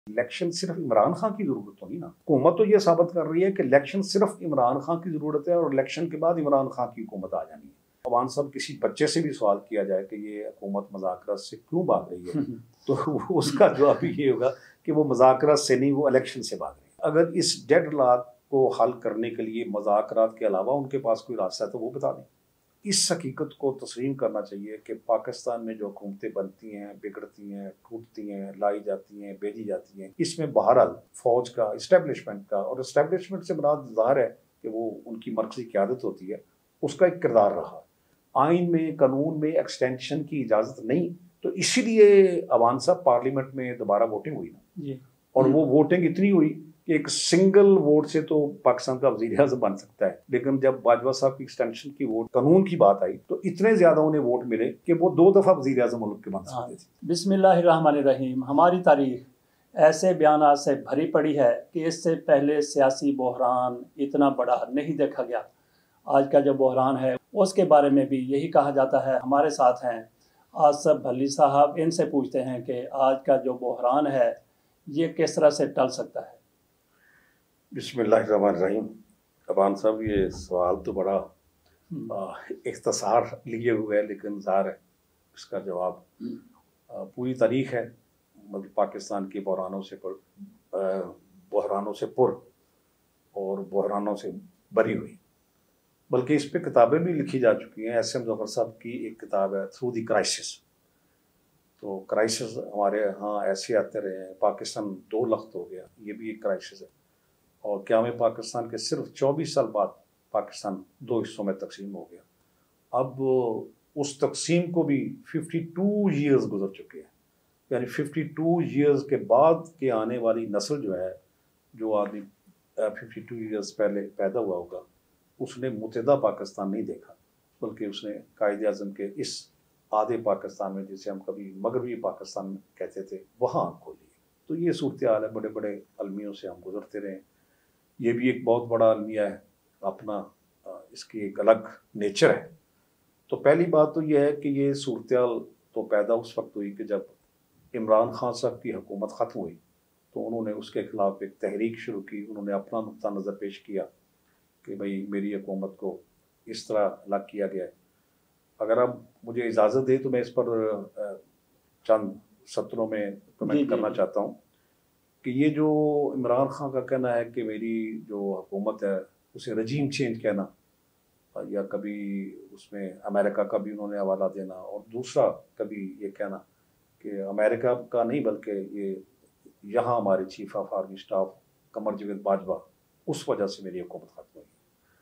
Election सिर्फ इमरान खान की जरूरत तो नहीं ना। हुकूमत तो ये साबित कर रही है कि इलेक्शन सिर्फ इमरान खान की जरूरत है और इलेक्शन के बाद इमरान खान की हुकूमत आ जानी है। अवान साहब किसी बच्चे से भी सवाल किया जाए कि ये हुकूमत मज़ाकरात से क्यों भाग रही है तो उसका जवाब भी ये होगा कि वो मज़ाकरात से नहीं, वो इलेक्शन से भाग रही है। अगर इस डेडलॉक को हल करने के लिए मज़ाकरात के अलावा उनके पास कोई रास्ता है तो वो बता दें। इस हकीकत को तस्लीम करना चाहिए कि पाकिस्तान में जो हुकूमतें बनती हैं, बिगड़ती हैं, टूटती हैं, लाई जाती हैं, भेजी जाती हैं, इसमें बहरहाल फौज का, इस्टेब्लिशमेंट का, और इस्टेब्लिशमेंट से मुराद ज़ाहिर है कि वो उनकी मरकज़ी क़यादत होती है, उसका एक किरदार रहा। आइन में, कानून में एक्सटेंशन की इजाज़त नहीं, तो इसीलिए अवान साहब पार्लियामेंट में दोबारा वोटिंग हुई ना, और वो वोटिंग इतनी हुई कि एक सिंगल वोट से तो पाकिस्तान का वज़ीर आज़म बन सकता है, लेकिन जब बाजवा साहब की एक्सटेंशन की वोट कानून की बात आई तो इतने ज्यादा उन्हें वोट मिले कि वो 2 दफा वज़ीर आज़म मुल्क के बन सकते थे। बिस्मिल्लाहिर्रहमानिर्रहीम। हमारी तारीख ऐसे बयानात से भरी पड़ी है कि इससे पहले सियासी बहरान इतना बड़ा नहीं देखा गया। आज का जो बहरान है उसके बारे में भी यही कहा जाता है। हमारे साथ हैं आसफ भल्ली साहब, इनसे पूछते हैं कि आज का जो बहरान है ये किस तरह से टल सकता है। बिस्मिल्लाहिर्रहमानिर्रहीम। अबान साहब, ये सवाल तो बड़ा इख्तिसार लिए हुए है, लेकिन ज़ाहिर है इसका जवाब पूरी तारीख है, मतलब पाकिस्तान के बहरानों से पुर और बहरानों से भरी हुई। बल्कि इस पे किताबें भी लिखी जा चुकी हैं। एस एम ज़फ़र साहब की एक किताब है थ्रू द क्राइसिस। तो क्राइसिस हमारे यहाँ ऐसे आते रहे हैं, पाकिस्तान 2 लख्त हो गया, ये भी एक क्राइसिस है। और क्या में पाकिस्तान के सिर्फ 24 साल बाद पाकिस्तान 2 हिस्सों में तकसीम हो गया। अब उस तकसीम को भी 52 ईयर्स गुजर चुके हैं, यानी 52 ईयर्स के बाद के आने वाली नस्ल जो है, जो आदमी 52 ईयर्स पहले पैदा हुआ होगा, उसने मुत्तहदा पाकिस्तान नहीं देखा, बल्कि उसने कायद आज़म के इस आधे पाकिस्तान में, जिसे हम कभी मगरबी पाकिस्तान कहते थे, वहाँ आँख खोली। तो ये सूरत हाल है। बड़े बड़े अलमियों से हम गुजरते रहे, ये भी एक बहुत बड़ा अलमिया है अपना, इसकी एक अलग नेचर है। तो पहली बात तो यह है कि ये सूरत हाल तो पैदा उस वक्त हुई कि जब इमरान खान साहब की हुकूमत ख़त्म हुई, तो उन्होंने उसके ख़िलाफ़ एक तहरीक शुरू की। उन्होंने अपना नुक्ता नज़र पेश किया कि भाई मेरी हुकूमत को इस तरह अलग किया गया है। अगर आप मुझे इजाज़त दें तो मैं इस पर चंद सत्रों में कमेंट करना चाहता हूँ कि ये जो इमरान खान का कहना है कि मेरी जो हुकूमत है उसे रजीम चेंज कहना, या कभी उसमें अमेरिका का भी उन्होंने हवाला देना, और दूसरा कभी ये कहना कि अमेरिका का नहीं बल्कि ये यहाँ हमारे chief of army staff Qamar Javed Bajwa, उस वजह से मेरी हुकूमत ख़त्म हुई।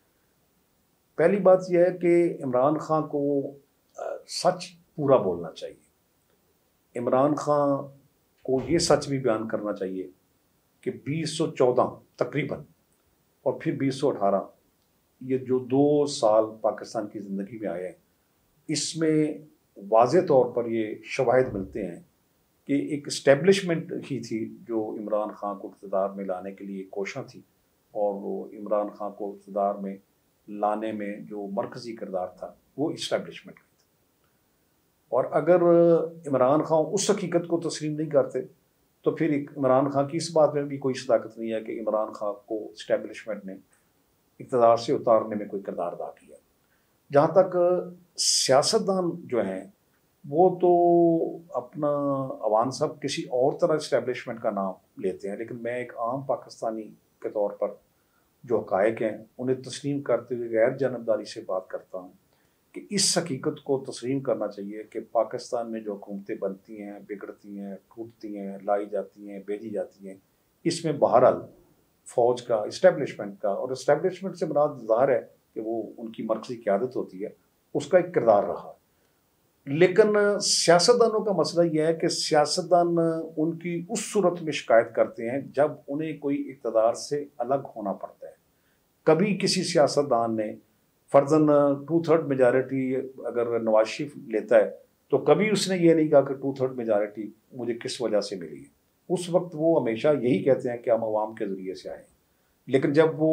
पहली बात यह है कि इमरान खान को सच पूरा बोलना चाहिए। इमरान खान को ये सच भी बयान करना चाहिए कि 2014 तकरीबन और फिर 2018, ये जो 2 साल पाकिस्तान की ज़िंदगी में आए हैं, इसमें वाज़े तौर पर ये शवाहिद मिलते हैं कि एक इस्टेब्लिशमेंट ही थी जो इमरान खान को इक़्तिदार में लाने के लिए कोशिश थी, और वो इमरान खान को इक़्तिदार में लाने में जो मरकज़ी किरदार था वो इस्टेब्लिशमेंट का था। और अगर इमरान खान उस हकीकत को तस्लीम नहीं करते तो फिर इमरान खान की इस बात में भी कोई सदाकत नहीं है कि इमरान खान को इस्टेब्लिशमेंट ने इक़्तिदार से उतारने में कोई किरदार अदा किया। जहाँ तक सियासतदान जो हैं वो तो अपना अवान साहब किसी और तरह इस्टेब्लिशमेंट का नाम लेते हैं, लेकिन मैं एक आम पाकिस्तानी के तौर पर जो हक़ाइक़ हैं उन्हें तस्लीम करते हुए गैर जानबदारी से बात करता हूँ कि इस हकीकत को तस्लीम करना चाहिए कि पाकिस्तान में जो हुकूमतें बनती हैं, बिगड़ती हैं, टूटती हैं, लाई जाती हैं, भेजी जाती हैं, इसमें बहरहाल फौज का, इस्टेब्लिशमेंट का, और इस्टेब्लिशमेंट से मुराद ज़ाहिर है कि वो उनकी मरकज़ी क़यादत होती है, उसका एक किरदार रहा। लेकिन सियासतदानों का मसला यह है कि सियासतदान उनकी उस सूरत में शिकायत करते हैं जब उन्हें कोई इक़्तिदार से अलग होना पड़ता है। कभी किसी सियासतदान ने फ़र्ज़न 2/3 मेजॉरिटी अगर नवाज शरीफ लेता है तो कभी उसने ये नहीं कहा कि 2/3 मेजॉरिटी मुझे किस वजह से मिली है। उस वक्त वो हमेशा यही कहते हैं कि हम अवाम के ज़रिए से आए। लेकिन जब वो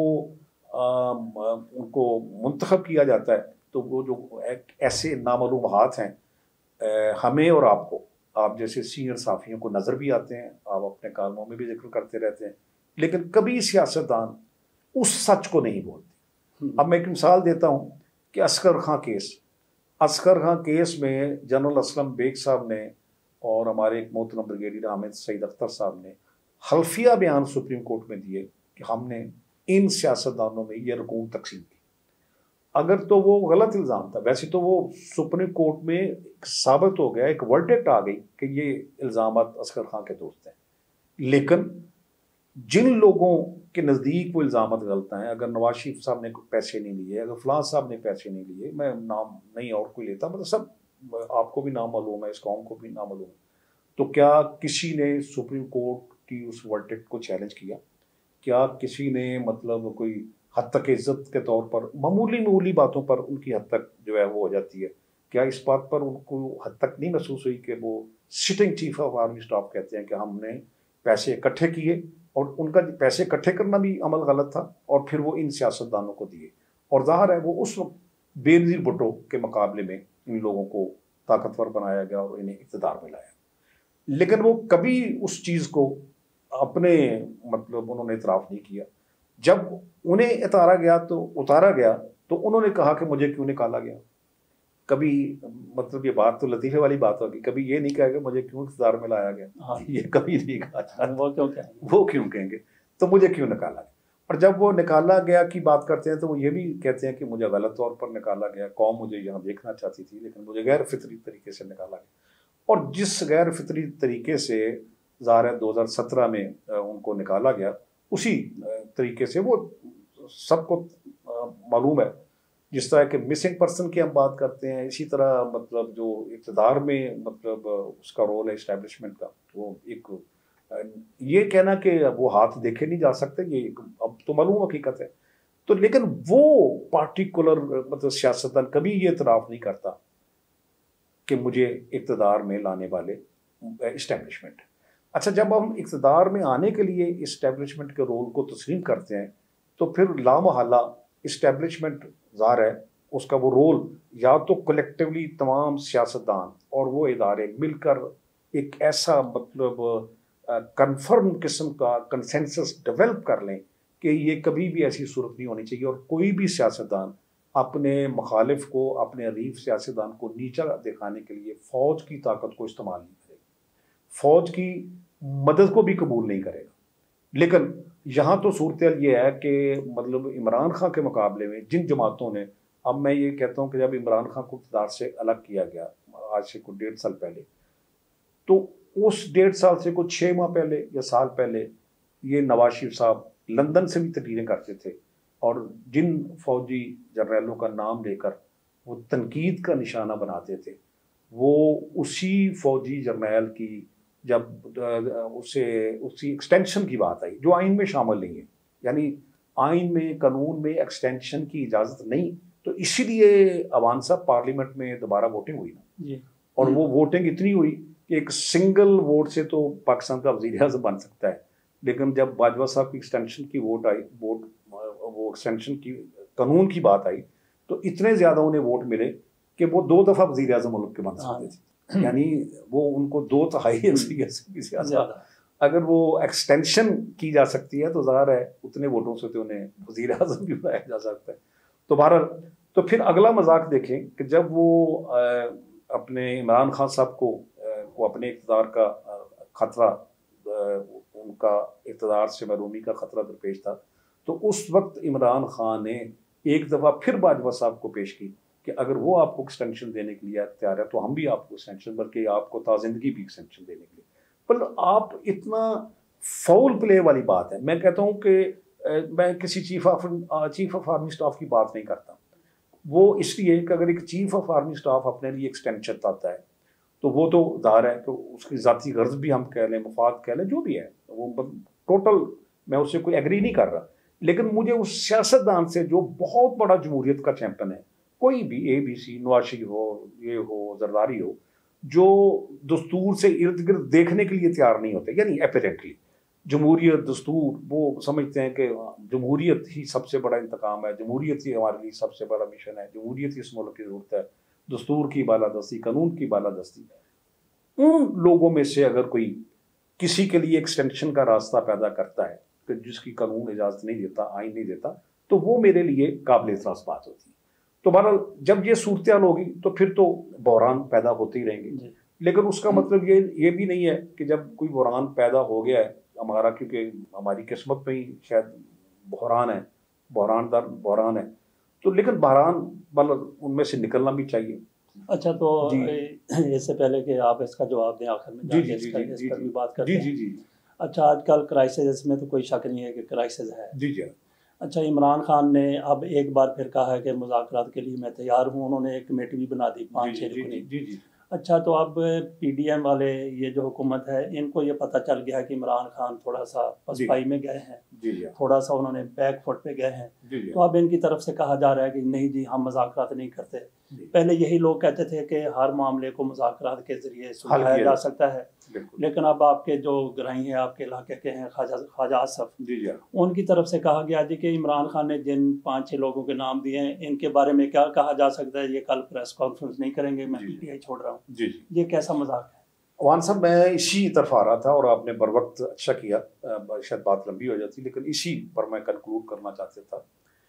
उनको मुंतखब किया जाता है तो वो जो ऐसे नामालूम हाथ हैं हमें और आपको, आप जैसे सीनियर साफियों को नज़र भी आते हैं, आप अपने कालमों में भी जिक्र करते रहते हैं, लेकिन कभी सियासतदान उस सच को नहीं बोलते। अब मैं एक मिसाल देता हूँ कि असगर खां केस में जनरल असलम बेग साहब ने और हमारे एक मोहतरम ब्रिगेडियर हामिद सईद अख्तर साहब ने हल्फिया बयान सुप्रीम कोर्ट में दिए कि हमने इन सियासतदानों में ये रकूम तकसीम की। अगर तो वो गलत इल्ज़ाम था, वैसे तो वो सुप्रीम कोर्ट में साबित हो गया, एक वर्डिक्ट आ गई कि ये इल्ज़ाम असगर खां के दोस्त हैं, लेकिन जिन लोगों के नज़दीक वो इल्ज़ाम गलत हैं, अगर नवाज शरीफ साहब ने पैसे नहीं लिए, अगर फलां साहब ने पैसे नहीं लिए, मैं नाम नहीं और कोई लेता, मतलब सब आपको भी नाम मालूम है, इस कौम को भी नाम मालूम है, तो क्या किसी ने सुप्रीम कोर्ट की उस वर्डिक्ट को चैलेंज किया? क्या किसी ने मतलब कोई हद तक इज्जत के तौर पर मामूली बातों पर उनकी हद तक जो है वो हो जाती है? क्या इस बात पर उनको हद तक नहीं महसूस हुई कि वो sitting chief of army staff कहते हैं कि हमने पैसे इकट्ठे किए, और उनका पैसे इकट्ठे करना भी अमल गलत था, और फिर वो इन सियासतदानों को दिए, और जाहिर है वो उस वक्त बेनज़ीर भुट्टो के मुकाबले में इन लोगों को ताकतवर बनाया गया और इन्हें इक़्तिदार में लाया। लेकिन वो कभी उस चीज़ को अपने मतलब उन्होंने इतराफ़ नहीं किया। जब उन्हें उतारा गया तो उन्होंने कहा कि मुझे क्यों निकाला गया। कभी मतलब ये बात तो लतीफ़े वाली बात होगी, कभी ये नहीं कहेंगे मुझे क्यों इक़्तिदार में लाया गया। हाँ, ये कभी नहीं कहा। वो क्यों कहेंगे तो मुझे क्यों निकाला गया। और जब वो निकाला गया की बात करते हैं तो वो ये भी कहते हैं कि मुझे गलत तौर पर निकाला गया, कौम मुझे यहाँ देखना चाहती थी लेकिन मुझे गैर फितरी तरीके से निकाला गया। और जिस गैर फितरी तरीके से ज़ाहिर है 2017 में उनको निकाला गया, उसी तरीके से वो सबको मालूम है। जिस तरह के मिसिंग पर्सन की हम बात करते हैं, इसी तरह मतलब जो इक़्तिदार में मतलब उसका रोल है इस्टेब्लिशमेंट का, वो एक ये कहना कि वो हाथ देखे नहीं जा सकते, ये अब तो मालूम हकीकत है। तो लेकिन वो पार्टिकुलर मतलब सियासतदान कभी ये इतराफ़ नहीं करता कि मुझे इक़्तिदार में लाने वाले इस्टेब्लिशमेंट। अच्छा, जब हम इक़्तिदार में आने के लिए इस्टेब्लिशमेंट के रोल को तस्लीम करते हैं तो फिर लामहला इस्टेब्लिशमेंट ज़ाहिर है उसका वो रोल या तो कलेक्टिवली तमाम सियासतदान और वो इदारे मिलकर एक ऐसा मतलब कन्फर्म किस्म का कंसेंसस डेवलप कर लें कि ये कभी भी ऐसी सूरत नहीं होनी चाहिए और कोई भी सियासतदान अपने मुखालिफ को, अपने अरीफ सियासतदान को नीचा दिखाने के लिए फ़ौज की ताकत को इस्तेमाल नहीं करेगा, फ़ौज की मदद को भी कबूल नहीं करेगा। लेकिन यहाँ तो सूरत ये है कि मतलब इमरान खान के मुकाबले में जिन जमातों ने, अब मैं ये कहता हूँ कि जब इमरान खान को इक़्तिदार से अलग किया गया आज से कुछ 1.5 साल पहले, तो उस 1.5 साल से कुछ 6 माह पहले या साल पहले ये नवाज शरीफ साहब लंदन से भी तकरीरें करते थे और जिन फौजी जर्नैलों का नाम लेकर वो तनकीद का निशाना बनाते थे, वो उसी फौजी जर्नैल की जब उसी एक्सटेंशन की बात आई जो आइन में शामिल नहीं है, यानी आइन में कानून में एक्सटेंशन की इजाज़त नहीं, तो इसीलिए अवान साहब पार्लियामेंट में दोबारा वोटिंग हुई ना, और वो वोटिंग इतनी हुई कि एक सिंगल वोट से तो पाकिस्तान का वज़ीर आज़म बन सकता है, लेकिन जब बाजवा साहब की एक्सटेंशन की वो एक्सटेंशन की कानून की बात आई तो इतने ज़्यादा उन्हें वोट मिले कि वो 2 दफ़ा वज़ीर आज़म मुल्क के बन सकते थे। यानी वो उनको 2/3 अक्सरियत से भी ज़्यादा अगर वो एक्सटेंशन की जा सकती है तो ज़ाहिर है उतने वोटों से तो उन्हें वज़ीर आज़म भी बनाया जा सकता है। तो बहरहाल तो फिर अगला मजाक देखें कि जब वो अपने इमरान खान साहब को वो अपने इक़्तिदार का ख़तरा, उनका इक़्तिदार से महरूमी का ख़तरा दरपेश था, तो उस वक्त इमरान खान ने एक दफ़ा फिर बाजवा साहब को पेश की कि अगर वो आपको एक्सटेंशन देने के लिए तैयार है तो हम भी आपको एक्सटेंशन, बल्कि आपको ताज़िंदगी भी एक्सटेंशन देने के लिए। पर आप इतना फाउल प्ले वाली बात है। मैं कहता हूँ कि मैं किसी चीफ ऑफ आर्मी स्टाफ की बात नहीं करता, वो इसलिए कि अगर एक चीफ ऑफ आर्मी स्टाफ अपने लिए एक्सटेंशन चाहता है तो वो तो ज़ाहिर है कि उसकी ज़ाती गर्ज भी हम कह लें, मफाद कह लें, जो भी है वो टोटल, मैं उससे कोई एग्री नहीं कर रहा, लेकिन मुझे उस सियासतदान से जो बहुत बड़ा जमहूरियत का चैंपियन है, कोई भी ABC नवाज शरीफ हो, ये हो, जरदारी हो, जो दस्तूर से इर्द गिर्द देखने के लिए तैयार नहीं होते, यानी एपरेंटली जमहूरियत दस्तूर वो समझते हैं कि जमहूरियत ही सबसे बड़ा इंतकाम है, जमहूरियत ही हमारे लिए सबसे बड़ा मिशन है, जमहूरियत ही इस मुल्क की ज़रूरत है, दस्तूर की बालादस्ती, कानून की बालादस्ती। उन लोगों में से अगर कोई किसी के लिए एक्सटेंशन का रास्ता पैदा करता है कि जिसकी कानून इजाज़त नहीं देता, आइन नहीं देता, तो वो मेरे लिए काबिल एतराज़ बात होती है। तो बहरहाल जब ये सूरत हाल होगी तो फिर तो बहरान पैदा होते ही रहेंगे, लेकिन उसका मतलब ये भी नहीं है कि जब कोई बहरान पैदा हो गया है हमारा, क्योंकि हमारी किस्मत में ही शायद बहरान है, बहरान दर बहरान है, तो लेकिन बहरान मतलब उनमें से निकलना भी चाहिए। अच्छा, तो इससे पहले कि आप इसका जवाब दें आखिर में इस पर भी बात करते हैं। जी। अच्छा, आजकल क्राइसिस में तो कोई शक नहीं है कि क्राइसिस है। जी। अच्छा, इमरान खान ने अब एक बार फिर कहा है कि मुज़ाकरात के लिए मैं तैयार हूँ। उन्होंने एक कमेटी भी बना दी 5-6 रुकनी। जी। अच्छा, तो अब पीडीएम वाले ये जो हुकूमत है इनको ये पता चल गया कि इमरान खान थोड़ा सा पसपाई में गए हैं, थोड़ा सा उन्होंने बैक फुट पे गए हैं, तो अब इनकी तरफ से कहा जा रहा है कि नहीं जी हम मुज़ाकरात नहीं करते। पहले यही लोग कहते थे कि हर मामले को मुज़ाकरात के जरिए सुलझाया जा सकता है, लेकिन अब आपके जो गराई हैं आपके इलाके के हैं ख्वाजा आसफ, उनकी तरफ से कहा गया जी कि इमरान खान ने जिन 5-6 लोगों के नाम दिए हैं इनके बारे में क्या कहा जा सकता है, ये कल प्रेस कॉन्फ्रेंस नहीं करेंगे, मैं पीटीआई छोड़ रहा हूँ। ये कैसा मजाक है? अवान साहब, मैं इसी तरफ आ रहा था और आपने बर वक्त अच्छा किया, शायद बात लंबी हो जाती, लेकिन इसी पर मैं कंक्लूड करना चाहता था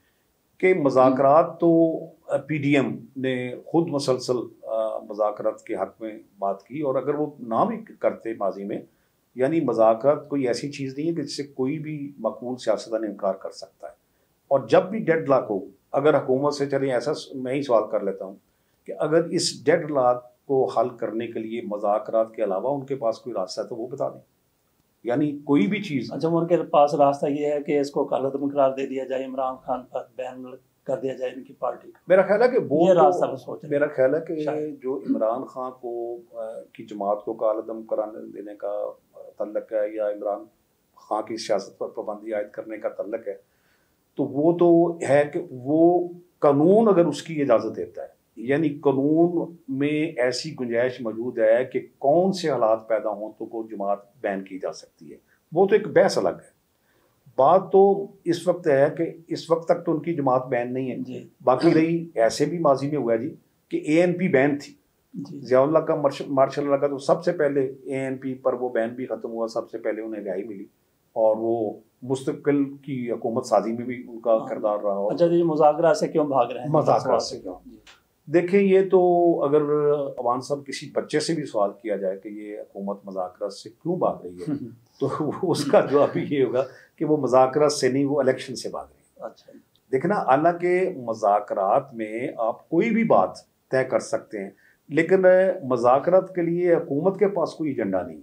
कि मुज़ाकरात तो पीडीएम ने खुद मुसलसल मुज़ाकरात के हक़ में बात की, और अगर वो ना भी करते माजी में, यानी मुज़ाकरात कोई ऐसी चीज़ नहीं है कि जिससे कोई भी मकबूल सियासतदान इनकार कर सकता है। और जब भी डेडलॉक हो, अगर हुकूमत से, चलिए ऐसा मैं ही सवाल कर लेता हूँ कि अगर इस डेडलॉक को हल करने के लिए मुज़ाकरात के अलावा उनके पास कोई रास्ता है तो वो बता दें, यानी कोई भी चीज़। अच्छा, उनके पास रास्ता ये है कि इसको कलअदम करार दे दिया जाए, इमरान खान पर बैन कर दिया जाए इनकी पार्टी का। मेरा ख्याल है कि वो रास्ता सोच, मेरा ख्याल है कि जो इमरान खान को की जमात को कलअदम कराने देने का तल्लक है या इमरान खान की सियासत पर पाबंदी आयद करने का तल्लक है, तो वो तो है कि वो कानून अगर उसकी इजाज़त देता है, यानी कानून में ऐसी गुंजाइश मौजूद है कि कौन से हालात पैदा हों तो वो जमात बैन की जा सकती है, वो तो एक बहस अलग है। बात तो इस वक्त है कि इस वक्त तक तो उनकी जमात बैन नहीं है। बाकी रही, ऐसे भी माजी में हुआ जी कि एएनपी बैन थी, ज़ियाउल्लाह का मार्शल लॉ का, तो सबसे पहले एएनपी पर वो बैन भी ख़त्म हुआ, सबसे पहले उन्हें रिहाई मिली, और वो मुस्तकिल की हुकूमत साजी में भी उनका किरदार रहा। अच्छा जी, मुज़ाकरा से क्यों भाग रहे हैं? मुज़ाकरा से क्यों? देखें, ये तो अगर अवान साहब किसी बच्चे से भी सवाल किया जाए कि ये हुकूमत मुज़ाकरा से क्यों भाग रही है तो उसका जवाब ये होगा कि वो मुज़ाकरा से नहीं, वो इलेक्शन से भाग रही है। अच्छा, देखना, हालांकि मुज़ाकरात में आप कोई भी बात तय कर सकते हैं, लेकिन मुज़ाकरात के लिए हुकूमत के पास कोई एजेंडा नहीं।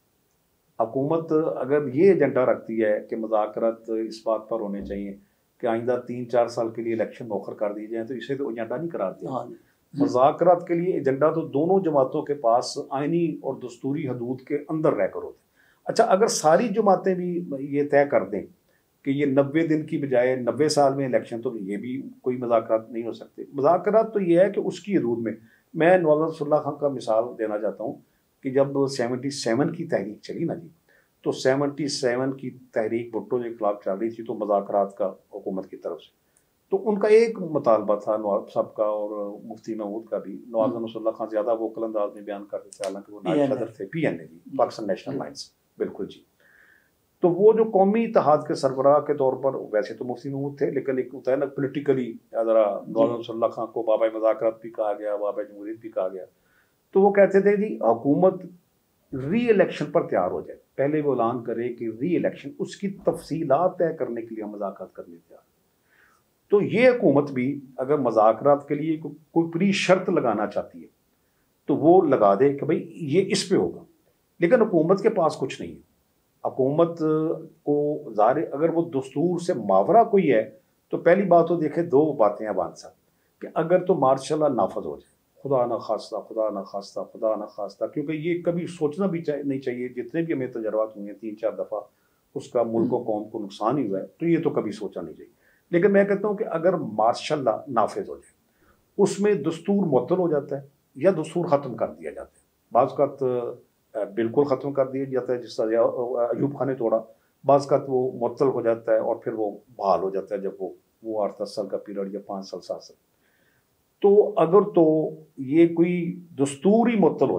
हुकूमत अगर ये एजेंडा रखती है कि मुज़ाकरात इस बात पर होने चाहिए कि आइंदा 3-4 साल के लिए इलेक्शन मौखर कर दिए जाए, तो इसे तो एजेंडा नहीं करार दिया। मुज़ाकरात के लिए एजेंडा तो दोनों जमातों के पास आइनी और दस्तूरी हदूद के अंदर रहकर होते। अच्छा, अगर सारी जमातें भी ये तय कर दें कि ये 90 दिन की बजाय 90 साल में इलेक्शन, तो ये भी कोई मुज़ाकरात नहीं हो सकते। मुज़ाकरात तो ये है कि उसकी हदूद में, मैं नवाज़ रसूलुल्लाह खान का मिसाल देना चाहता हूँ कि जब 77 की तहरीक चली ना जी, तो 77 की तहरीक भुट्टो के खिलाफ चल रही थी, तो मुज़ाकरात का हुकूमत की तरफ से तो उनका एक मुतालबा था, नवाब साहब का और मुफ्ती महमूद का भी। नवाज़ रसूलुल्लाह खान ज़्यादा वोकल अंदाज में बयान करते थे, हालांकि वो नायब सदर थे PNA जी, पाकिस्तान नेशनल अलायंस, बिल्कुल जी। तो वो जो कौमी इत्तेहाद के सरबराह के तौर पर वैसे तो मुफ्ती महमूद थे, लेकिन एक होता है ना पोलिटिकली, ज़रा नवाज़ रसूलुल्लाह खान को बाबा मुज़ाकरात भी कहा गया, बाबा जमहूरियत भी कहा गया, तो वो कहते थे जी हुकूमत री इलेक्शन पर तैयार हो जाए, पहले वो ऐलान करे कि री इलेक्शन, उसकी तफसीलात तय करने के लिए हम मुज़ाकरात करने तैयार। तो ये हुकूमत भी अगर मुज़ाकरात के लिए कोई प्री शर्त लगाना चाहती है तो वो लगा दे कि भाई ये इस पे होगा, लेकिन हुकूमत के पास कुछ नहीं है। हुकूमत को ज़ाहिर, अगर वो दस्तूर से मावरा कोई है, तो पहली बात तो देखे, दो बातें हैं बात साहब कि अगर तो मार्शल लॉ नाफज हो जाए, खुदा न खास्ता, खुदा न खास्ता, खुदा न खास्ता, क्योंकि ये कभी सोचना भी नहीं चाहिए, जितने भी हमें तजर्बात हुए हैं 3-4 दफ़ा उसका मुल्क और कौम को नुकसान ही हुआ है, तो ये तो कभी सोचना नहीं चाहिए। लेकिन मैं कहता हूँ कि अगर मार्शल लॉ नाफिज हो जाए, उसमें दस्तूर मुअत्तल हो जाता है या दस्तूर ख़त्म कर दिया जाता है, बाज़ का बिल्कुल ख़त्म कर दिया जाता है, जिस तरह अयूब खान ने तोड़ा, बाज़ का वो मुअत्तल हो जाता है और फिर वो बहाल हो जाता है जब वो 8-10 साल का पीरियड या 5 साल 7 साल। तो अगर तो ये कोई दस्तूर ही मुअत्तल हो जाए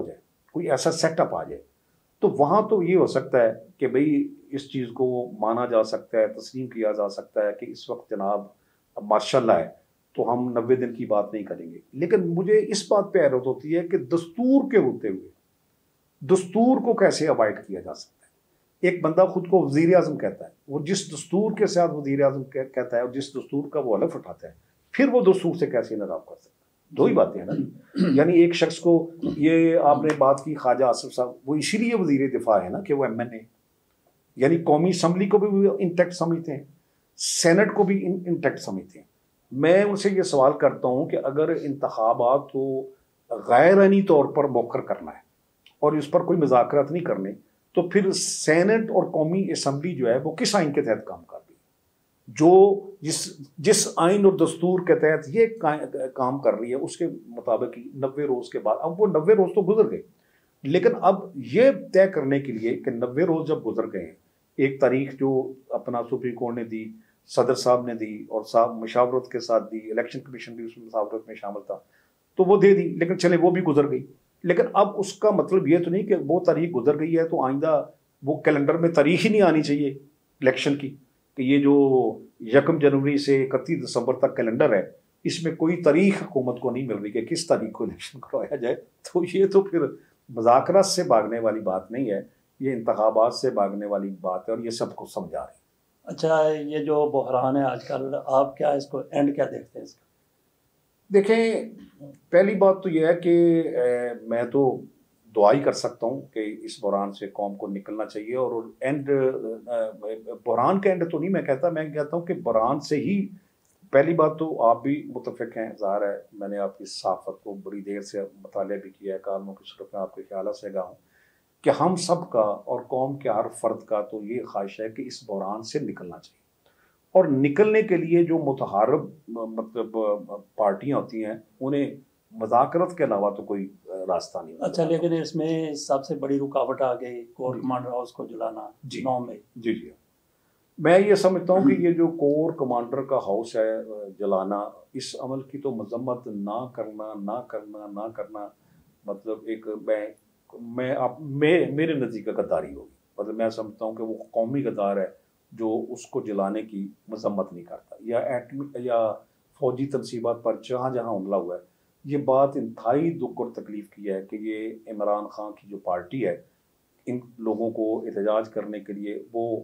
कोई ऐसा सेटअप आ जाए, तो वहाँ तो ये हो सकता है कि भाई इस चीज़ को माना जा सकता है, तस्लीम किया जा सकता है कि इस वक्त जनाब माशाल्लाह है, तो हम 90 दिन की बात नहीं करेंगे। लेकिन मुझे इस बात पे हैरत होती है कि दस्तूर के होते हुए दस्तूर को कैसे अवॉइड किया जा सकता है। एक बंदा खुद को वज़ीर आज़म कहता है, वो जिस दस्तूर के साथ वज़ीर आज़म कहता है और जिस दस्तूर का वो हलफ उठाता है, फिर वो दस्तूर से कैसे इनराब कर सकता है। दो ही बातें हैं ना। यानी एक शख्स को, ये आपने बात की ख्वाजा आसिफ साहब, वो इसीलिए वज़ीर दिफा है ना कि वो MNA, यानी कौमी असम्बली को भी इंटैक्ट समझते हैं, सेनेट को भी इंटैक्ट समझते हैं। मैं उनसे ये सवाल करता हूँ कि अगर इंतखाबात को गैरानी तौर पर मौखर करना है और इस पर कोई मुज़ाकरात नहीं करने, तो फिर सेनेट और कौमी असम्बली जो है वो किस आइन के तहत काम कर रही है? जो जिस आइन और दस्तूर के तहत ये काम कर रही है उसके मुताबिक 90 रोज़ के बाद, अब वो 90 रोज़ तो गुजर गए, लेकिन अब ये तय करने के लिए कि 90 रोज़ जब गुजर गए हैं, एक तारीख जो अपना सुप्रीम कोर्ट ने दी, सदर साहब ने दी और साहब मशावरत के साथ दी, इलेक्शन कमीशन भी उसमें मशावरत में शामिल था, तो वो दे दी, लेकिन चले वो भी गुजर गई। लेकिन अब उसका मतलब ये तो नहीं कि वो तारीख गुजर गई है तो आइंदा वो कैलेंडर में तारीख ही नहीं आनी चाहिए इलेक्शन की, कि ये जो 1 जनवरी से 31 दिसंबर तक कैलेंडर है, इसमें कोई तारीख हुकूमत को नहीं मिल रही कि किस तारीख को इलेक्शन करवाया जाए। तो ये तो फिर मुज़ाकरात से भागने वाली बात नहीं है, ये इंतखाबात से भागने वाली बात है और ये सबको समझा रही है। अच्छा, ये जो बहरान है आजकल, आप क्या इसको एंड क्या देखते हैं इसका? देखें, पहली बात तो यह है कि मैं तो दुआ ही कर सकता हूँ कि इस बहरान से कौम को निकलना चाहिए। और एंड बहरान का एंड तो नहीं मैं कहता, मैं कहता हूँ कि बहरान से ही पहली बात तो आप भी मुतफिक हैं, ज़ाहिर है मैंने आपकी सहाफ़त को बड़ी देर से मुताला भी किया है, कालमों की सूरत में आपके ख्याल से गया हूँ कि हम सब का और कौम के हर फर्द का तो ये ख्वाहिश है कि इस बहरान से निकलना चाहिए। और निकलने के लिए जो मुतहारब मतलब पार्टियां होती हैं, उन्हें मुज़ाकरत के अलावा तो कोई रास्ता नहीं। अच्छा, लेकिन इसमें सबसे बड़ी रुकावट आ गई कोर कमांडर हाउस को जलाना 9 मई। जी, मैं ये समझता हूँ कि ये जो कोर कमांडर का हाउस है जलाना, इस अमल की तो मजम्मत ना करना मतलब एक मेरे नज़दीक गद्दारी होगी। मतलब मैं समझता हूँ कि वो कौमी गद्दार है जो उसको जलाने की मजम्मत नहीं करता, या एटमी या फौजी तनसीबात पर जहाँ जहाँ हमला हुआ है। ये बात इंतहाई दुख और तकलीफ़ की है कि ये इमरान खान की जो पार्टी है, इन लोगों को एहतजाज करने के लिए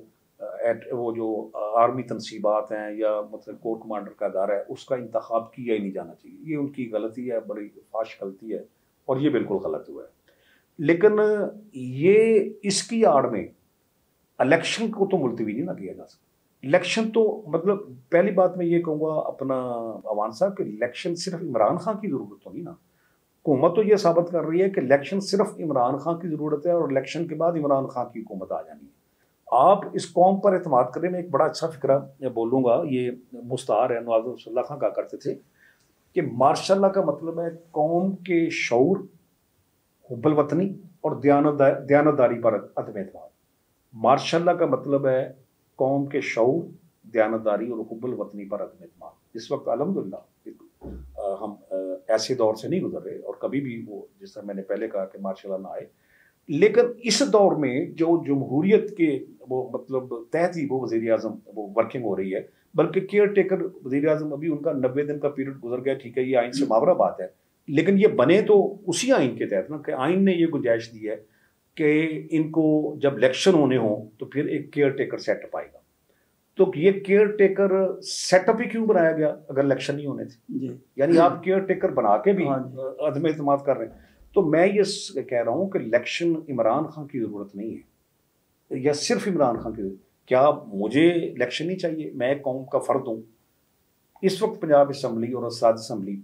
वो जो आर्मी तनसीबात हैं या मतलब कोर कमांडर का अदारा है, उसका इंतखाब किया ही नहीं जाना चाहिए। ये उनकी गलती है, बड़ी फाश गलती है और ये बिल्कुल गलत हुआ है। लेकिन ये इसकी आड़ में इलेक्शन को तो मुलतवी नहीं ना किया जा सकता। इलेक्शन तो मतलब पहली बात मैं ये कहूँगा अपना अवान साहब कि इलेक्शन सिर्फ इमरान खान की ज़रूरत तो नहीं ना। हुकूमत तो ये साबित कर रही है कि इलेक्शन सिर्फ इमरान खान की ज़रूरत है और इलेक्शन के बाद इमरान खान की हुकूमत आ जानी है। आप इस कौम पर एतमाद करें। मैं एक बड़ा अच्छा फिक्रा बोलूँगा, ये मुस्तार है नवाज़ रसूलुल्लाह खान कहा करते थे कि मार्शल का मतलब है कौम के शऊर, हुब्बुल वतनी और दयानतदारी पर अदम एतमाद। मार्शल का मतलब है कौम के शऊर, दयानतदारी और हुब्बुल वतनी पर अदम एतमाद। इस वक्त अल्हम्दुलिल्लाह हम ऐसे दौर से नहीं गुजर रहे और कभी भी वो, जिस तरह मैंने पहले कहा कि मार्शल ना आए, लेकिन इस दौर में जो जमहूरियत के वो मतलब तहत ही वो वज़ीर आज़म वो वर्किंग हो रही है, बल्कि केयर टेकर वज़ीर आज़म अभी उनका 90 दिन का पीरियड गुजर गया, ठीक है ये आइन से मावरा बात है, लेकिन ये बने तो उसी आइन के तहत ना कि आइन ने ये गुंजाइश दी है कि इनको जब इलेक्शन होने हों तो फिर एक केयर टेकर सेटअप आएगा। तो ये केयर टेकर सेटअप ही क्यों बनाया गया अगर इलेक्शन नहीं होने थे? यानी आप केयर टेकर बना के भी अदम एतमाद कर रहे हैं। तो मैं ये कह रहा हूँ कि इलेक्शन इमरान खान की ज़रूरत नहीं है, या सिर्फ इमरान खान की। क्या मुझे इलेक्शन नहीं चाहिए? मैं कौम का फ़र्द हूँ। इस वक्त पंजाब असम्बली और साद असम्बली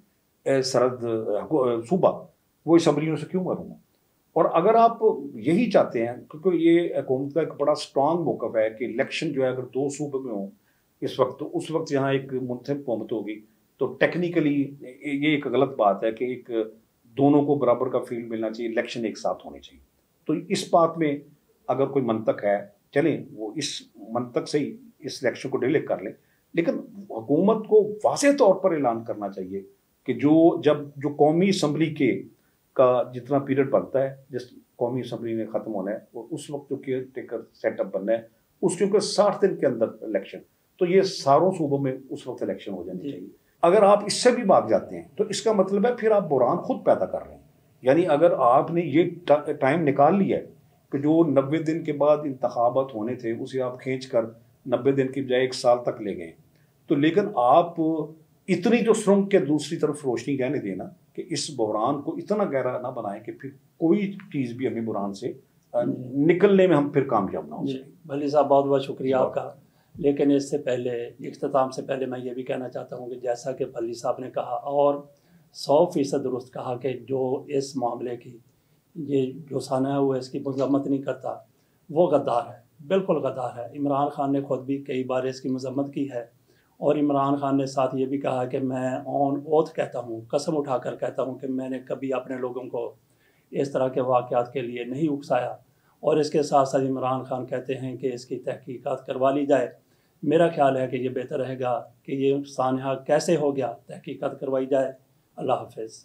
सरहद सूबा, वो असम्बलियों से क्यों मरूँगा? और अगर आप यही चाहते हैं, क्योंकि ये हुकूमत का एक बड़ा स्ट्रांग मौक़िफ़ है कि इलेक्शन जो है अगर 2 सूबे में हो इस वक्त, तो उस वक्त यहाँ एक मुंतखब हुकूमत होगी, तो टेक्निकली ये एक गलत बात है कि एक दोनों को बराबर का फील्ड मिलना चाहिए, इलेक्शन एक साथ होने चाहिए। तो इस बात में अगर कोई मंतक है, चलें वो इस मंतक से ही इस इलेक्शन को डिले कर लें, लेकिन हुकूमत को वाज़ेह तौर पर ऐलान करना चाहिए कि जो कौमी असम्बली के का जितना पीरियड बनता है, जिस कौमी असम्बली ने ख़त्म होना है और उस वक्त जो केयर टेकर सेटअप बनना है, उसके ऊपर 60 दिन के अंदर इलेक्शन, तो ये सारों सूबों में उस वक्त इलेक्शन हो जानी चाहिए। अगर आप इससे भी भाग जाते हैं तो इसका मतलब है फिर आप बुरान खुद पैदा कर रहे हैं। यानी अगर आपने ये टाइम निकाल लिया है कि जो 90 दिन के बाद इंतखाबात होने थे उसे आप खींच कर 90 दिन की बजाय 1 साल तक ले गए, तो लेकिन आप इतनी जो सुरंग के दूसरी तरफ रोशनी रहने देना कि इस बहरान को इतना गहरा ना बनाएं कि फिर कोई चीज़ भी हमें बहरान से निकलने में हम फिर कामयाब ना हो सकें। भली साहब, बहुत बहुत शुक्रिया आपका। लेकिन इससे पहले, इख्तिताम से पहले मैं ये भी कहना चाहता हूँ कि जैसा कि भली साहब ने कहा और 100% दुरुस्त कहा कि जो इस मामले की ये जो साना हुआ इसकी मजम्मत नहीं करता वो गद्दार है, बिल्कुल गद्दार है। इमरान खान ने खुद भी कई बार इसकी मजम्मत की है और इमरान खान ने साथ ये भी कहा कि मैं ऑन ओथ कहता हूँ, कसम उठाकर कहता हूँ कि मैंने कभी अपने लोगों को इस तरह के वाक़यात के लिए नहीं उकसाया। और इसके साथ साथ इमरान खान कहते हैं कि इसकी तहकीकात करवा ली जाए। मेरा ख्याल है कि ये बेहतर रहेगा कि ये सानहा कैसे हो गया, तहकीकात करवाई जाए। अल्लाह हाफ़िज़।